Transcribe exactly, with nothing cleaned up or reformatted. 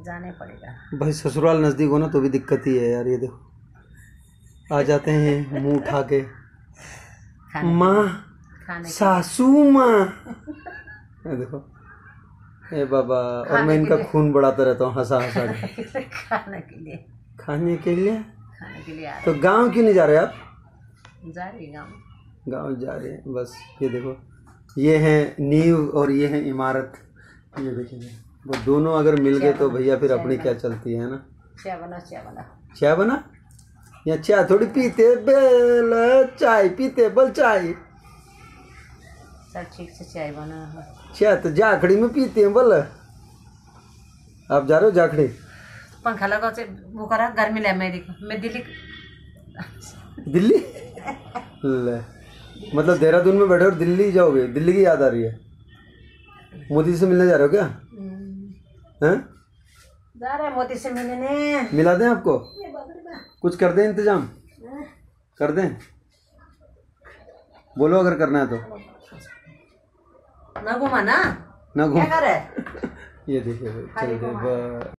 जाने पड़ेगा भाई। ससुराल नज़दीक हो ना तो भी दिक्कत ही है यार। ये देखो आ जाते हैं मुंह उठा के, माँ सासू माँ। देखो ए बाबा, और मैं इनका खून बढ़ाता रहता हूँ हंसा हंसा के। खाने के लिए खाने के लिए खाने के लिए आ तो गांव क्यों नहीं जा रहे आप? जा रही गाँव गांव जा रहे हैं बस। ये देखो ये है नींव और ये है इमारत। ये देखिए वो दोनों अगर मिल गए तो भैया फिर अपनी क्या चलती है ना। चाय बना चाय बना चाय बना या चाय थोड़ी पीते बेल चाय पीते बल चाय। चल ठीक से चाय बना। चाय तो जाखड़ी में पीते हैं बल। आप जा रहे हो जाखड़ी? पंखा लगा से वो करा गर्मी ले मेरी मैं दिल्ली दिल्ली ले मतलब देहरादून में बैठे और दिल्ली जाओगे? दिल्ली की याद आ रही है? मोदी से मिलने जा रहे हो क्या? हैं? जा रहे मोदी से मिलने। मिला दें आपको? कुछ कर दें इंतजाम? कर दें? बोलो अगर करना है तो। ना घुमा ना ना घुमा। क्या करे? ये देखिए चल दे।